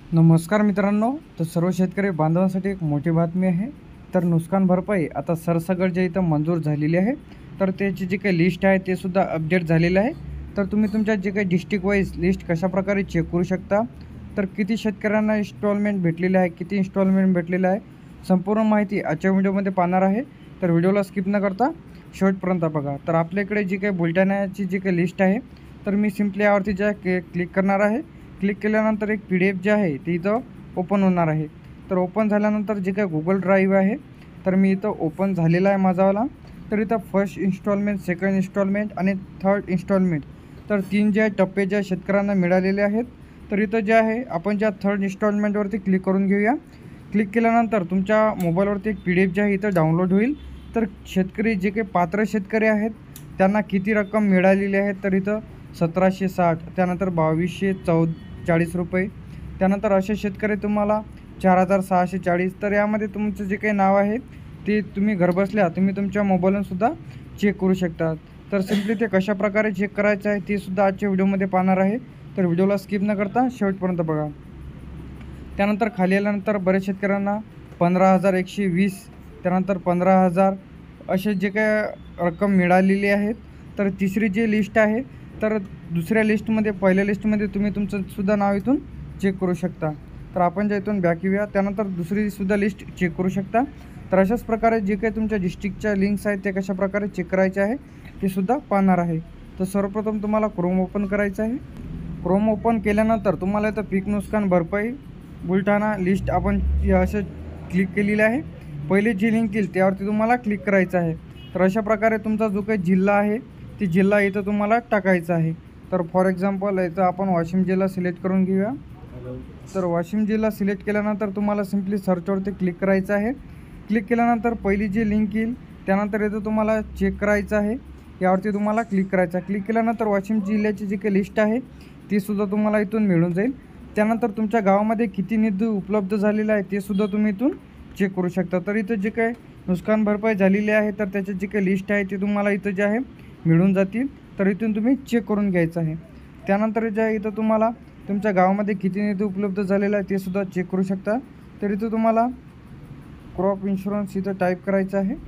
नमस्कार मित्रांनो, तर सर्व शेतकरी बांधवांसाठी एक मोठी बातमी आहे. तर नुकसान भरपाई आता सरसकट जे इथं मंजूर झालेली आहे. तर त्याची जी काही लिस्ट आहे ते सुद्धा अपडेट झालेलं आहे. तर तुम्ही तुमच्या जे काही डिस्ट्रिक्ट वाईज लिस्ट कशाप्रकारे चेक करू शकता, तर किती शेतकऱ्यांना इन्स्टॉलमेंट भेटलेले आहे, किती इन्स्टॉलमेंट भेटलेलं आहे, संपूर्ण माहिती आजच्या व्हिडिओमध्ये पाहणार आहे. तर व्हिडिओला स्किप न करता शेवटपर्यंत बघा. तर आपल्याकडे जी काही बुलढाण्याची जी काही लिस्ट आहे, तर मी सिम्पली यावरती ज्या क्लिक करणार आहे. क्लिक केल्यानंतर एक PDF जे आहे ते इथं ओपन होणार आहे. तर ओपन झाल्यानंतर जे काही गुगल ड्राईव्ह आहे, तर मी इथं ओपन झालेला आहे माझावाला. तर इथं फर्स्ट इन्स्टॉलमेंट, सेकंड इन्स्टॉलमेंट आणि थर्ड इन्स्टॉलमेंट, तर 3 जे टप्पे ज्या शेतकऱ्यांना मिळालेले आहेत. तर इथं जे आहे आपण ज्या थर्ड इन्स्टॉलमेंटवरती क्लिक करून घेऊया. क्लिक केल्यानंतर तुमच्या मोबाईलवरती एक PDF जे आहे इथं डाउनलोड होईल. तर शेतकरी जे काही पात्र शेतकरी आहेत त्यांना किती रक्कम मिळालेली आहे, तर इथं 1760, त्यानंतर 2240 रुपये, त्यानंतर असे शेतकरी तुम्हाला 4640. तर यामध्ये तुमचं जे काही नाव आहे ते तुम्ही घरबसल्या तुम्ही तुमच्या मोबाईलवरून सुद्धा चेक करू शकता. तर सिम्पली ते कशाप्रकारे चेक करायचं आहे ते सुद्धा आजच्या व्हिडिओमध्ये पाहणार आहे. तर व्हिडिओला स्किप न करता शेवटपर्यंत बघा. त्यानंतर खाली आल्यानंतर बरेच शेतकऱ्यांना 15,120, त्यानंतर 15,000 असे जे काही रक्कम मिळालेली आहेत. तर तिसरी जी लिस्ट आहे, तर दुसऱ्या लिस्टमध्ये पहिल्या लिस्टमध्ये तुम्ही तुमचं सुद्धा नाव इथून चेक करू शकता. तर आपण ज्या इथून बॅक येऊया, त्यानंतर दुसरीसुद्धा लिस्ट चेक करू शकता. तर अशाच प्रकारे जे काही तुमच्या डिस्ट्रिक्टच्या लिंक्स आहेत ते कशाप्रकारे चेक करायचे आहे ते सुद्धा पाहणार आहे. तर सर्वप्रथम तुम्हाला क्रोम ओपन करायचं आहे. क्रोम ओपन केल्यानंतर तुम्हाला इथं पीक नुकसान भरपाई बुलढाणा लिस्ट आपण असं क्लिक केलेली आहे. पहिली जी लिंक येईल त्यावरती तुम्हाला क्लिक करायचं आहे. तर अशा प्रकारे तुमचा जो काही जिल्हा आहे ती जिल्हा इथं तुम्हाला टाकायचा आहे. तर फॉर एक्झाम्पल इथं आपण वाशिम जिल्हा सिलेक्ट करून घेऊया. तर वाशिम जिल्हा सिलेक्ट केल्यानंतर तुम्हाला सिम्पली सर्चवरती क्लिक करायचं आहे. क्लिक केल्यानंतर पहिली जी लिंक येईल त्यानंतर इथं तुम्हाला चेक करायचं आहे, यावरती तुम्हाला क्लिक करायचं आहे. क्लिक केल्यानंतर वाशिम जिल्ह्याची जी काही लिस्ट आहे तीसुद्धा तुम्हाला इथून मिळून जाईल. त्यानंतर तुमच्या गावामध्ये किती निधी उपलब्ध झालेला आहे ते सुद्धा तुम्ही इथून चेक करू शकता. तर इथं जे काही नुकसान भरपाई झालेली आहे तर त्याची जी काही लिस्ट आहे ती तुम्हाला इथं जे आहे मिळून जातील. तर इथून तुम्ही चेक करून घ्यायचं आहे. त्यानंतर जे आहे इथं तुम्हाला तुमच्या गावामध्ये किती निधी उपलब्ध झालेला आहे ते सुद्धा चेक करू शकता. तर इथं तुम्हाला क्रॉप इन्शुरन्स इथं टाईप करायचं आहे.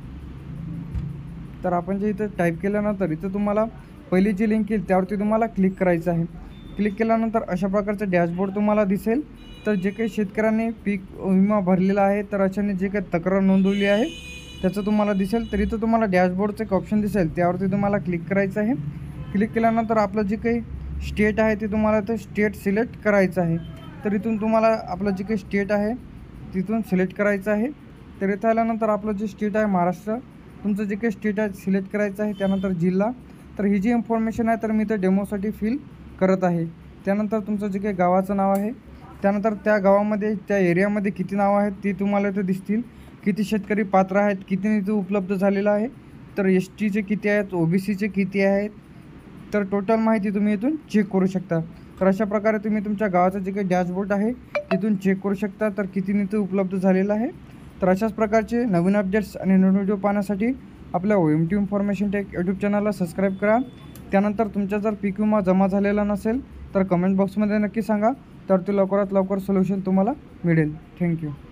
तर आपण जे इथं टाईप केल्यानंतर इथं तुम्हाला पहिली जी लिंक येईल त्यावरती तुम्हाला क्लिक करायचं आहे. क्लिक केल्यानंतर अशा प्रकारचं डॅशबोर्ड तुम्हाला दिसेल. तर जे काही शेतकऱ्यांनी पीक विमा भरलेला आहे तर अशाने जे काही तक्रार नोंदवली आहे त्याचं तुम्हाला दिसेल. तर इथं तुम्हाला डॅशबोर्डचं एक ऑप्शन दिसेल त्यावरती तुम्हाला क्लिक करायचं आहे. क्लिक केल्यानंतर आपलं जे काही स्टेट आहे ते तुम्हाला ते स्टेट सिलेक्ट करायचं आहे. तर इथून तुम्हाला आपलं जे काही स्टेट आहे तिथून सिलेक्ट करायचं आहे. तर इथं आल्यानंतर आपलं जे स्टेट आहे महाराष्ट्र, तुमचं जे काही स्टेट आहे सिलेक्ट करायचं आहे. त्यानंतर जिल्हा, तर ही जी इन्फॉर्मेशन आहे तर मी तर डेमोसाठी फिल करत आहे. त्यानंतर तुमचं जे काही गावाचं नाव आहे, त्यानंतर त्या गावामध्ये त्या एरियामध्ये किती नावं आहेत ते तुम्हाला इथं दिसतील. किती शेतकरी पात्र आहेत, किती निधी उपलब्ध झालेला आहे, तर STचे किती आहेत, OBCचे किती आहेत, तर टोटल माहिती तुम्ही इथून चेक करू शकता. तर अशा प्रकारे तुम्ही तुमच्या गावाचं जे काही डॅशबोर्ड आहे तिथून चेक करू शकता तर किती निधी उपलब्ध झालेला आहे. तर अशाच प्रकारचे नवीन अपडेट्स आणि नवीन व्हिडिओ पाहण्यासाठी आपल्या OMT इन्फॉर्मेशन टेक यूट्यूब चॅनलला सबस्क्राईब करा. त्यानंतर तुमचा जर पीक विमा जमा झालेला नसेल तर कमेंट बॉक्समध्ये नक्की सांगा. तर ते लवकरात लवकर सोल्युशन तुम्हाला मिळेल. थँक्यू.